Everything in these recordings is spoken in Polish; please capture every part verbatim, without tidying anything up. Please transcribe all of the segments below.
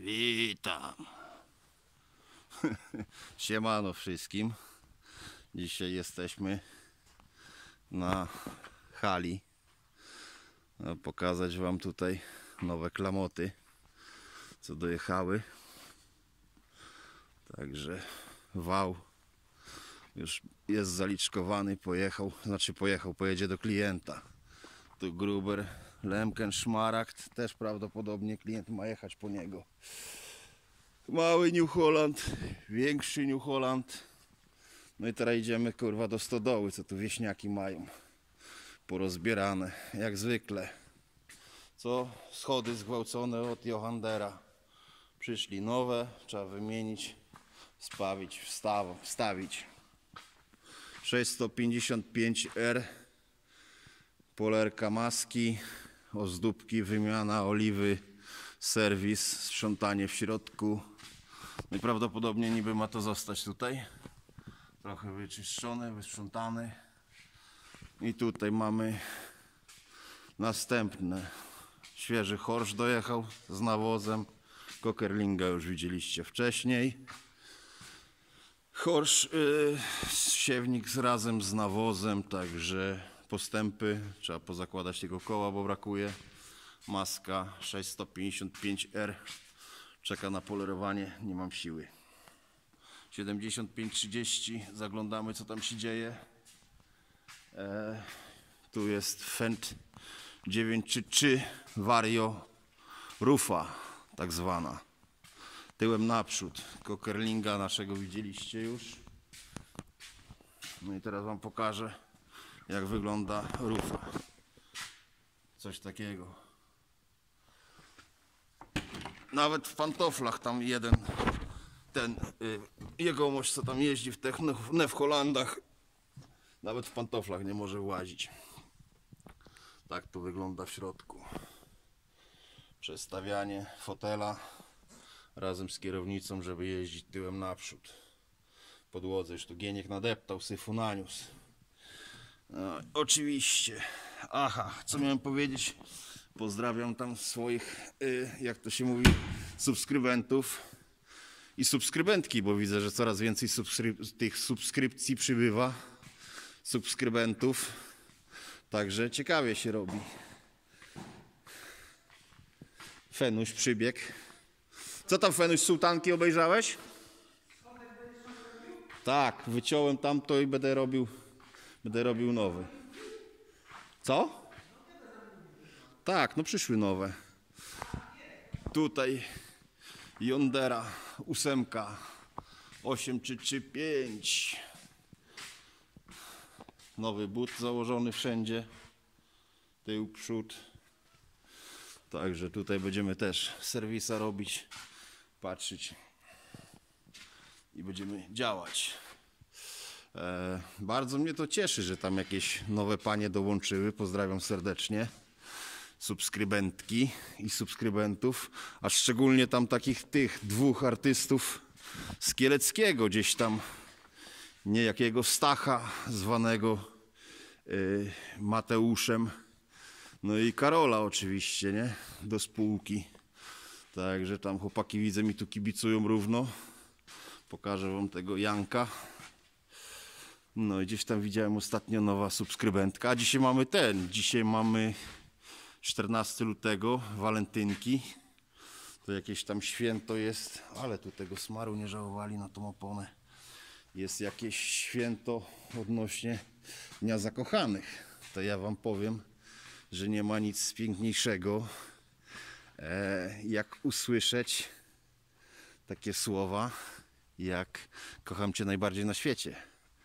Witam. Siemano wszystkim. Dzisiaj jesteśmy na hali. No, pokazać wam tutaj nowe klamoty, co dojechały. Także wał już jest zaliczkowany, pojechał, znaczy pojechał, pojedzie do klienta. Tu Gruber, Lemken, Szmaragd, też prawdopodobnie klient ma jechać po niego. Mały New Holland, większy New Holland. No i teraz idziemy kurwa do stodoły, co tu wieśniaki mają porozbierane, jak zwykle. Co? Schody zgwałcone od Johandera. Przyszli nowe, trzeba wymienić, spawić, wstaw, wstawić. sześćset pięćdziesiąt pięć R, polerka maski, ozdóbki, wymiana oliwy, serwis, sprzątanie w środku. No i prawdopodobnie niby ma to zostać tutaj. Trochę wyczyszczone, wysprzątane. I tutaj mamy następne. Świeży Horsch dojechał z nawozem. Kokerlinga już widzieliście wcześniej. Horsch, yy, siewnik z razem z nawozem, także postępy. Trzeba pozakładać tego koła, bo brakuje. Maska sześćset pięćdziesiąt pięć R. Czeka na polerowanie, nie mam siły. siedemdziesiąt pięć trzydzieści. Zaglądamy, co tam się dzieje. E, tu jest Fendt dziewięć trzy trzy Vario Rufa, tak zwana. Tyłem naprzód. Kokerlinga naszego widzieliście już. No i teraz wam pokażę, jak wygląda Rufa. Coś takiego. Nawet w pantoflach tam jeden, ten y, jegomość, co tam jeździ w tych New Hollandach, nawet w pantoflach nie może włazić. Tak to wygląda w środku. Przestawianie fotela razem z kierownicą, żeby jeździć tyłem naprzód. Podłodze już tu Gieniek nadeptał, syfu naniósł. No, oczywiście. Aha, co miałem powiedzieć? Pozdrawiam tam swoich, y, jak to się mówi, subskrybentów i subskrybentki, bo widzę, że coraz więcej subskryp tych subskrypcji przybywa, subskrybentów, także ciekawie się robi. Fenuś przybiegł. Co tam, Fenuś, sułtanki obejrzałeś? Tak, wyciąłem tamto i będę robił, będę robił nowy. Co? Tak, no przyszły nowe. Tutaj Yondera ósemka osiem trzy trzy pięć. Nowy but założony wszędzie. Tył, przód. Także tutaj będziemy też serwisa robić, patrzeć i będziemy działać. E, bardzo mnie to cieszy, że tam jakieś nowe panie dołączyły. Pozdrawiam serdecznie subskrybentki i subskrybentów, a szczególnie tam takich tych dwóch artystów z Kieleckiego, gdzieś tam niejakiego Stacha zwanego y, Mateuszem, no i Karola oczywiście, nie? Do spółki. Także tam chłopaki, widzę, mi tu kibicują równo. Pokażę wam tego Janka. No i gdzieś tam widziałem ostatnio nowa subskrybentka, a dzisiaj mamy ten, dzisiaj mamy czternastego lutego, walentynki. To jakieś tam święto jest, ale tu tego smaru nie żałowali na tą oponę. Jest jakieś święto odnośnie Dnia Zakochanych. To ja wam powiem, że nie ma nic piękniejszego, e, jak usłyszeć takie słowa, jak kocham cię najbardziej na świecie.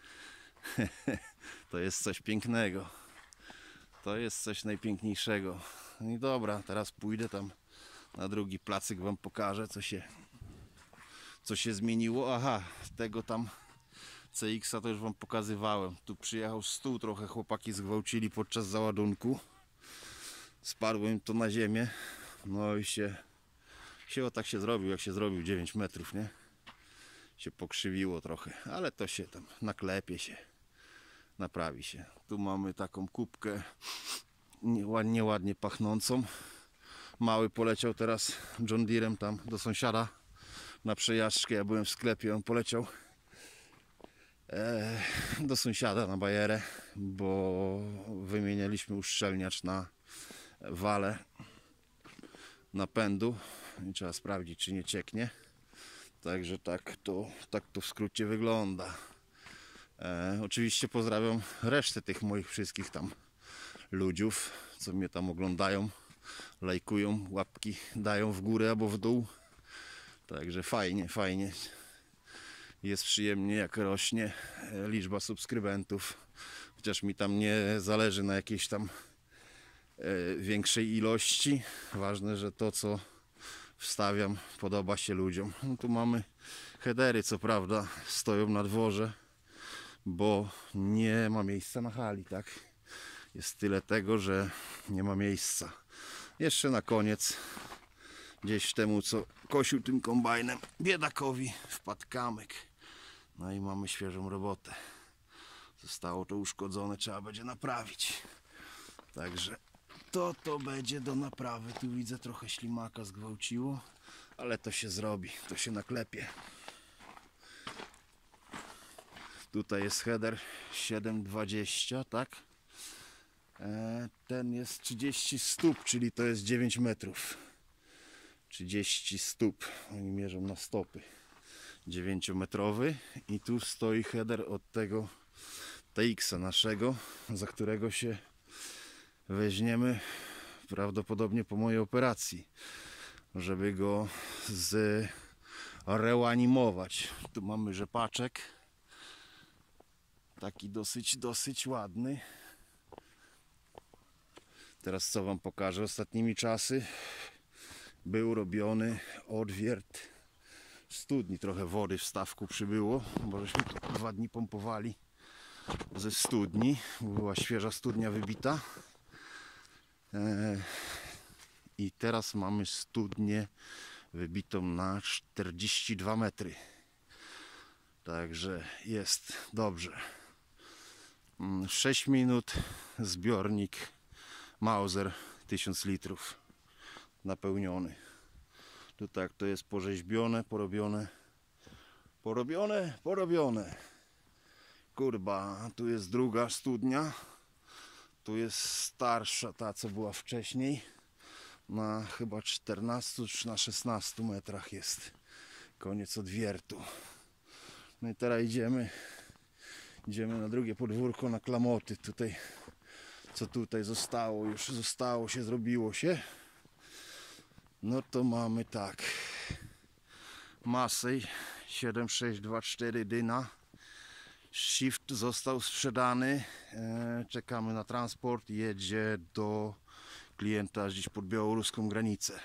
To jest coś pięknego. To jest coś najpiękniejszego. No i dobra, teraz pójdę tam na drugi placyk, wam pokażę, co się co się zmieniło. Aha, tego tam C X-a to już wam pokazywałem. Tu przyjechał stół, trochę chłopaki zgwałcili podczas załadunku. Spadłem to na ziemię. No i się się o tak się zrobił, jak się zrobił dziewięć metrów, nie? Się pokrzywiło trochę, ale to się tam naklepie się. Naprawi się. Tu mamy taką kubkę nieładnie, ładnie pachnącą. Mały poleciał teraz John Deerem tam do sąsiada na przejażdżkę. Ja byłem w sklepie, on poleciał e, do sąsiada na bajerę, bo wymienialiśmy uszczelniacz na wale napędu i trzeba sprawdzić, czy nie cieknie. Także tak to, tak to w skrócie wygląda. E, oczywiście pozdrawiam resztę tych moich wszystkich tam ludziów, co mnie tam oglądają, lajkują, łapki dają w górę albo w dół. Także fajnie, fajnie. Jest przyjemnie, jak rośnie liczba subskrybentów. Chociaż mi tam nie zależy na jakiejś tam e, większej ilości. Ważne, że to, co wstawiam, podoba się ludziom. No tu mamy headery, co prawda stoją na dworze, bo nie ma miejsca na hali, tak? Jest tyle tego, że nie ma miejsca. Jeszcze na koniec, gdzieś temu, co kosił tym kombajnem, biedakowi wpadł kamyk. No i mamy świeżą robotę. Zostało to uszkodzone, trzeba będzie naprawić. Także to to będzie do naprawy. Tu widzę, trochę ślimaka zgwałciło, ale to się zrobi, to się naklepie. Tutaj jest header siedem dwadzieścia, tak? E, ten jest trzydzieści stóp, czyli to jest dziewięć metrów. trzydzieści stóp. Oni mierzą na stopy. dziewięciometrowy. I tu stoi header od tego T X-a naszego, za którego się weźmiemy prawdopodobnie po mojej operacji, żeby go zreanimować. Tu mamy rzepaczek. Taki dosyć, dosyć ładny. Teraz co wam pokażę. Ostatnimi czasy był robiony odwiert studni. Trochę wody w stawku przybyło, bo żeśmy tu dwa dni pompowali ze studni. Była świeża studnia wybita. I teraz mamy studnię wybitą na czterdzieści dwa metry. Także jest dobrze. sześć minut, zbiornik Mauser tysiąc litrów napełniony. Tu tak to jest porzeźbione, porobione, porobione, porobione. Kurba, tu jest druga studnia. Tu jest starsza, ta co była wcześniej. Na chyba czternastu czy na szesnastu metrach jest koniec odwiertu. No i teraz idziemy idziemy na drugie podwórko, na klamoty. Tutaj, co tutaj zostało, już zostało się, zrobiło się. No to mamy tak. Massey siedem sześć dwa cztery dyna. Shift został sprzedany. E, czekamy na transport. Jedzie do klienta gdzieś pod białoruską granicę.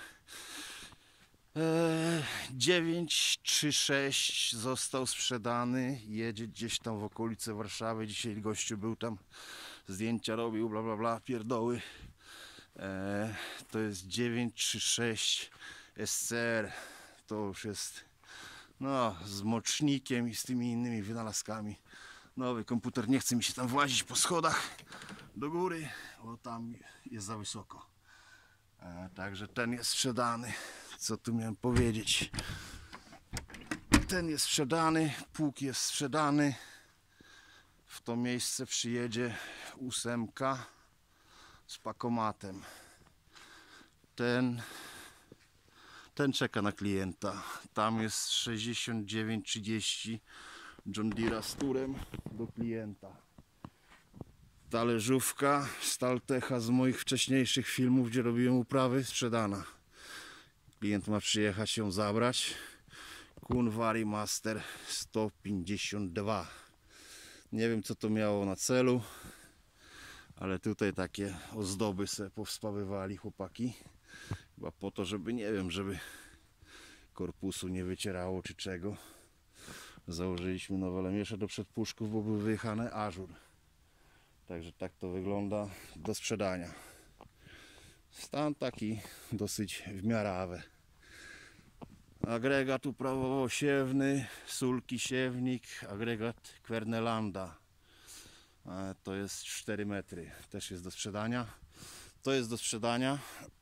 E, dziewięć trzy sześć został sprzedany. Jedzie gdzieś tam w okolice Warszawy. Dzisiaj gościu był tam, zdjęcia robił, bla bla bla, pierdoły. E, to jest dziewięć trzy sześć S C R. To już jest no, z mocznikiem i z tymi innymi wynalazkami. Nowy komputer, nie chce mi się tam włazić po schodach do góry, bo tam jest za wysoko. E, także ten jest sprzedany. Co tu miałem powiedzieć? Ten jest sprzedany, pług jest sprzedany. W to miejsce przyjedzie ósemka z pakomatem. Ten ten czeka na klienta. Tam jest sześćdziesiąt dziewięć trzydzieści John Deere z turem do klienta. Talerzówka Staltecha z moich wcześniejszych filmów, gdzie robiłem uprawy, sprzedana. Klient ma przyjechać ją zabrać. Kunwari Master sto pięćdziesiąt dwa. Nie wiem, co to miało na celu, ale tutaj takie ozdoby se powspawywali chłopaki. Chyba po to, żeby, nie wiem, żeby korpusu nie wycierało czy czego. Założyliśmy nowe lemiesze do przedpuszków, bo był wyjechany ażur. Także tak to wygląda do sprzedania. Stan taki dosyć w miarę. Agregat uprawowo-siewny, sulki siewnik, agregat Quernelanda. To jest cztery metry, też jest do sprzedania. To jest do sprzedania.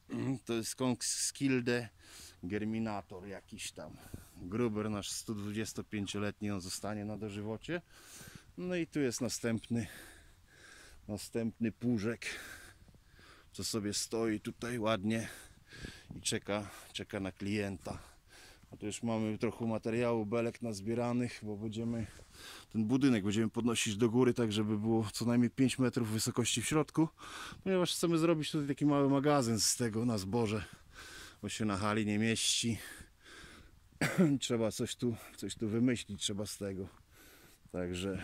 To jest Konskilde Germinator jakiś tam. Gruber nasz sto dwudziestopięcioletni, on zostanie na dożywocie. No i tu jest następny następny pużek, co sobie stoi tutaj ładnie i czeka, czeka na klienta. A tu już mamy trochę materiału, belek nazbieranych, bo będziemy ten budynek będziemy podnosić do góry, tak żeby było co najmniej pięć metrów wysokości w środku, ponieważ chcemy zrobić tutaj taki mały magazyn z tego na zboże, bo się na hali nie mieści. Trzeba coś tu, coś tu wymyślić, trzeba z tego. Także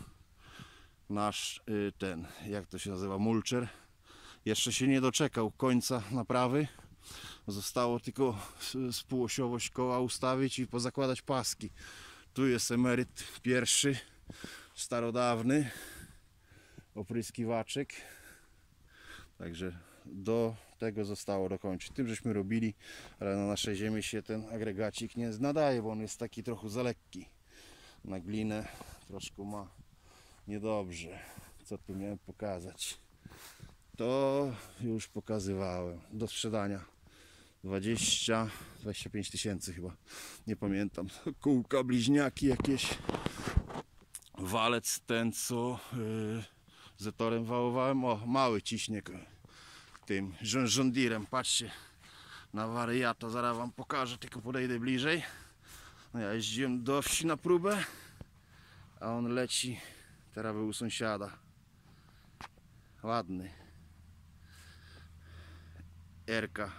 nasz y, ten, jak to się nazywa, mulcher jeszcze się nie doczekał końca naprawy. Zostało tylko spółosiowość koła ustawić i pozakładać paski. Tu jest emeryt pierwszy, starodawny opryskiwaczek. Także do tego zostało dokończyć. Tym żeśmy robili, ale na naszej ziemi się ten agregacik nie nadaje, bo on jest taki trochę za lekki. Na glinę troszkę ma niedobrze. Co tu miałem pokazać? To już pokazywałem. Do sprzedania dwadzieścia dwadzieścia pięć tysięcy chyba, nie pamiętam. Kółka, bliźniaki jakieś, walec ten co yy, zetorem wałowałem. O, mały ciśniek tym żondirem, patrzcie na wariata, zaraz wam pokażę, tylko podejdę bliżej. No ja jeździłem do wsi na próbę, a on leci, teraz był u sąsiada. Ładny Erka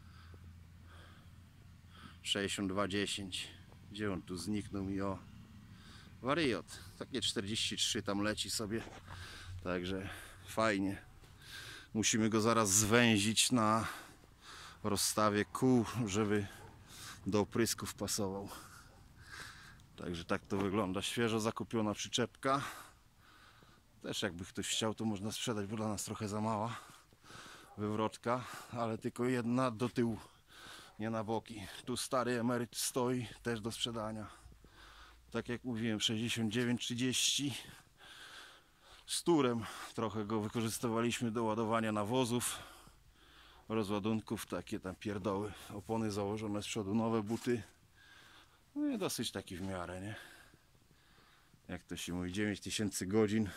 sześćdziesiąt dwa dziesięć. Gdzie on tu zniknął mi? O, wariot, takie czterdzieści trzy tam leci sobie, także fajnie. Musimy go zaraz zwęzić na rozstawie kół, żeby do oprysków pasował. Także tak to wygląda. Świeżo zakupiona przyczepka. Też jakby ktoś chciał, to można sprzedać, bo dla nas trochę za mała wywrotka, ale tylko jedna do tyłu, nie na boki. Tu stary emeryt stoi, też do sprzedania. Tak jak mówiłem, sześćdziesiąt dziewięć trzydzieści. Z turem trochę go wykorzystywaliśmy do ładowania nawozów, rozładunków, takie tam pierdoły. Opony założone z przodu, nowe buty. No i dosyć taki w miarę, nie? Jak to się mówi, dziewięć tysięcy godzin.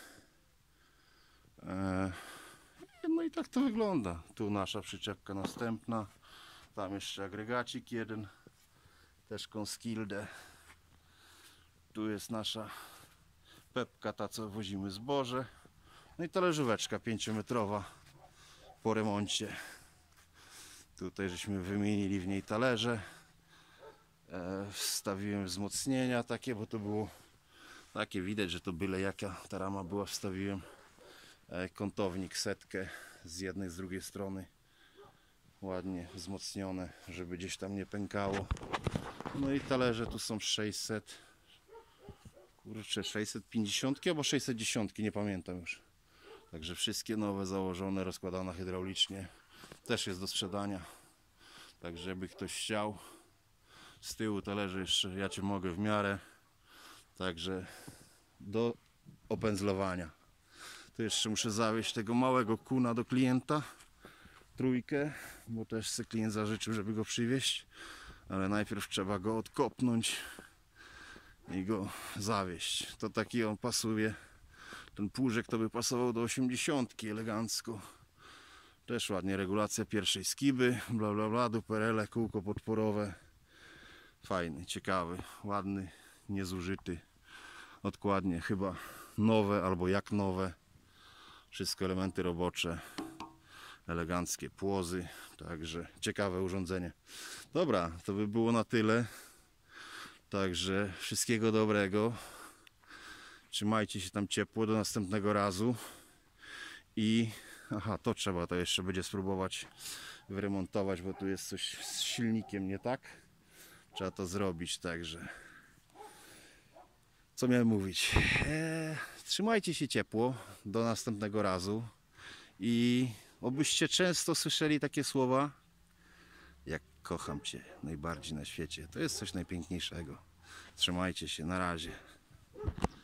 Eee, no i tak to wygląda. Tu nasza przyczepka następna. Tam jeszcze agregacik jeden. Też Konskilde. Tu jest nasza pepka, ta co wozimy zboże. No i talerzóweczka pięciometrowa po remoncie. Tutaj żeśmy wymienili w niej talerze. E, wstawiłem wzmocnienia takie, bo to było takie, widać, że to byle jaka ta rama była. Wstawiłem e, kątownik, setkę z jednej, z drugiej strony. Ładnie wzmocnione, żeby gdzieś tam nie pękało. No i talerze tu są sześćset, kurczę, sześćset pięćdziesiąt albo sześćset dziesięć, nie pamiętam już. Także wszystkie nowe, założone, rozkładane hydraulicznie. Też jest do sprzedania. Także jakby ktoś chciał. Z tyłu talerze jeszcze ja cię mogę w miarę. Także do opędzlowania. Tu jeszcze muszę zawieźć tego małego kuna do klienta. Trójkę, bo też sobie klient zażyczył, żeby go przywieźć. Ale najpierw trzeba go odkopnąć i go zawieźć. To taki on pasuje. Ten półżek to by pasował do osiemdziesiątki elegancko. Też ładnie, regulacja pierwszej skiby, bla bla bla, duperele, kółko podporowe. Fajny, ciekawy, ładny, niezużyty. Odkładnie, chyba nowe albo jak nowe. Wszystko elementy robocze. Eleganckie płozy, także ciekawe urządzenie. Dobra, to by było na tyle. Także wszystkiego dobrego. Trzymajcie się tam ciepło do następnego razu. I aha, to trzeba to jeszcze będzie spróbować wyremontować, bo tu jest coś z silnikiem nie tak. Trzeba to zrobić, także co miałem mówić? Eee, trzymajcie się ciepło do następnego razu i obyście często słyszeli takie słowa jak kocham Cię najbardziej na świecie. To jest coś najpiękniejszego. Trzymajcie się, na razie.